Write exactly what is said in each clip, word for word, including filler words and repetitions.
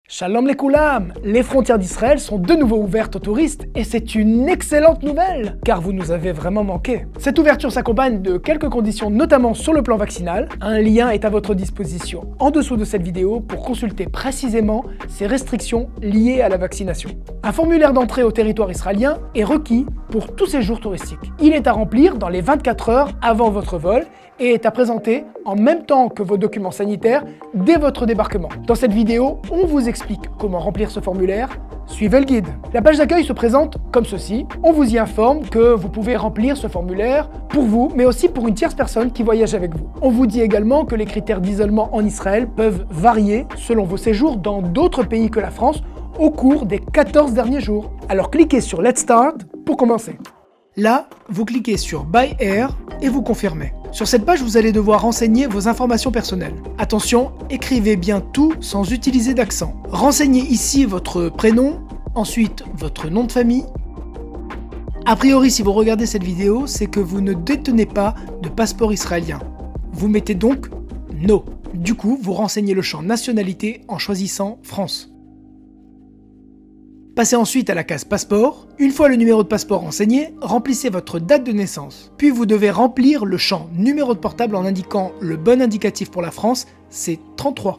Shalom les koulam! Les frontières d'Israël sont de nouveau ouvertes aux touristes et c'est une excellente nouvelle, car vous nous avez vraiment manqué. Cette ouverture s'accompagne de quelques conditions, notamment sur le plan vaccinal. Un lien est à votre disposition en dessous de cette vidéo pour consulter précisément ces restrictions liées à la vaccination. Un formulaire d'entrée au territoire israélien est requis pour tout séjour touristique. Il est à remplir dans les vingt-quatre heures avant votre vol et est à présenter en même temps que vos documents sanitaires dès votre débarquement. Dans cette vidéo, on vous explique comment remplir ce formulaire. Suivez le guide. La page d'accueil se présente comme ceci. On vous y informe que vous pouvez remplir ce formulaire pour vous, mais aussi pour une tierce personne qui voyage avec vous. On vous dit également que les critères d'isolement en Israël peuvent varier selon vos séjours dans d'autres pays que la France au cours des quatorze derniers jours. Alors cliquez sur Let's Start pour commencer. Là, vous cliquez sur Buy Air et vous confirmez. Sur cette page, vous allez devoir renseigner vos informations personnelles. Attention, écrivez bien tout sans utiliser d'accent. Renseignez ici votre prénom, ensuite votre nom de famille. A priori, si vous regardez cette vidéo, c'est que vous ne détenez pas de passeport israélien. Vous mettez donc No. Du coup, vous renseignez le champ nationalité en choisissant France. Passez ensuite à la case passeport. Une fois le numéro de passeport renseigné, remplissez votre date de naissance. Puis vous devez remplir le champ numéro de portable en indiquant le bon indicatif pour la France, c'est trente-trois.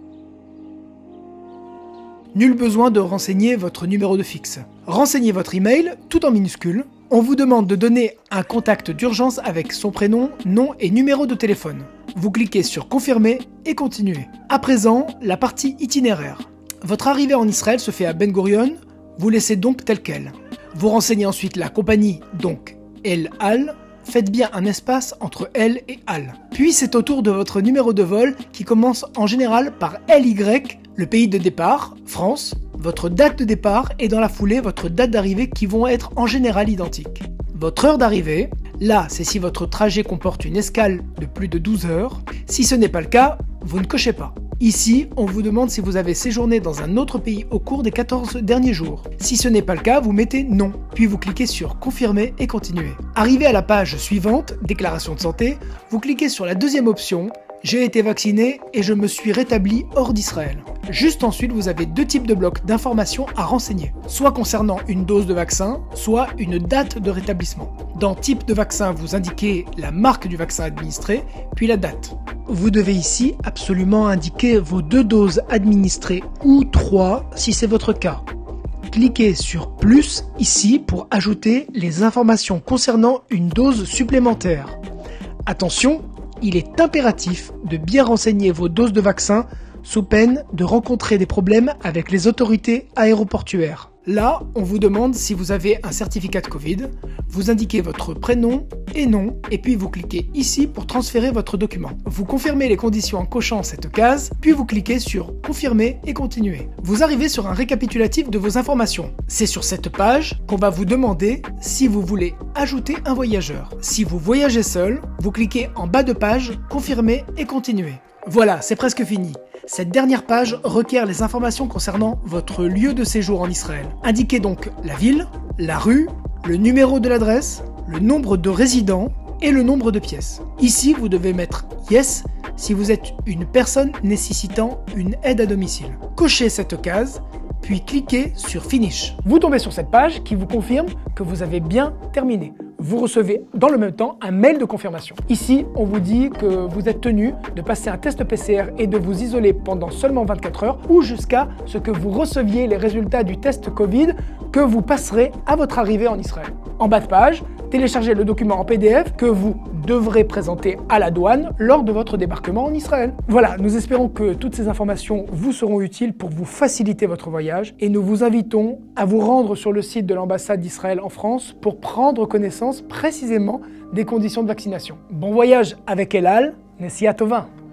Nul besoin de renseigner votre numéro de fixe. Renseignez votre email tout en minuscules. On vous demande de donner un contact d'urgence avec son prénom, nom et numéro de téléphone. Vous cliquez sur confirmer et continuer. À présent, la partie itinéraire. Votre arrivée en Israël se fait à Ben Gurion, vous laissez donc tel quel. Vous renseignez ensuite la compagnie, donc El Al, faites bien un espace entre El et Al. Puis c'est au tour de votre numéro de vol qui commence en général par L Y, le pays de départ, France, votre date de départ et dans la foulée votre date d'arrivée qui vont être en général identiques. Votre heure d'arrivée, là c'est si votre trajet comporte une escale de plus de douze heures, si ce n'est pas le cas, vous ne cochez pas. Ici, on vous demande si vous avez séjourné dans un autre pays au cours des quatorze derniers jours. Si ce n'est pas le cas, vous mettez non, puis vous cliquez sur confirmer et continuer. Arrivé à la page suivante, déclaration de santé, vous cliquez sur la deuxième option, j'ai été vacciné et je me suis rétabli hors d'Israël. Juste ensuite, vous avez deux types de blocs d'informations à renseigner, soit concernant une dose de vaccin, soit une date de rétablissement. Dans type de vaccin, vous indiquez la marque du vaccin administré, puis la date. Vous devez ici absolument indiquer vos deux doses administrées ou trois si c'est votre cas. Cliquez sur plus ici pour ajouter les informations concernant une dose supplémentaire. Attention, il est impératif de bien renseigner vos doses de vaccin sous peine de rencontrer des problèmes avec les autorités aéroportuaires. Là, on vous demande si vous avez un certificat de Covid, vous indiquez votre prénom et nom, et puis vous cliquez ici pour transférer votre document. Vous confirmez les conditions en cochant cette case, puis vous cliquez sur confirmer et continuer. Vous arrivez sur un récapitulatif de vos informations. C'est sur cette page qu'on va vous demander si vous voulez ajouter un voyageur. Si vous voyagez seul, vous cliquez en bas de page, confirmer et continuer. Voilà, c'est presque fini. Cette dernière page requiert les informations concernant votre lieu de séjour en Israël. Indiquez donc la ville, la rue, le numéro de l'adresse, le nombre de résidents et le nombre de pièces. Ici, vous devez mettre Yes si vous êtes une personne nécessitant une aide à domicile. Cochez cette case, puis cliquez sur Finish. Vous tombez sur cette page qui vous confirme que vous avez bien terminé. Vous recevez dans le même temps un mail de confirmation. Ici, on vous dit que vous êtes tenu de passer un test P C R et de vous isoler pendant seulement vingt-quatre heures ou jusqu'à ce que vous receviez les résultats du test Covid que vous passerez à votre arrivée en Israël. En bas de page, téléchargez le document en P D F que vous devrez présenter à la douane lors de votre débarquement en Israël. Voilà, nous espérons que toutes ces informations vous seront utiles pour vous faciliter votre voyage et nous vous invitons à vous rendre sur le site de l'ambassade d'Israël en France pour prendre connaissance précisément des conditions de vaccination. Bon voyage avec El Al, Nesiya Tova.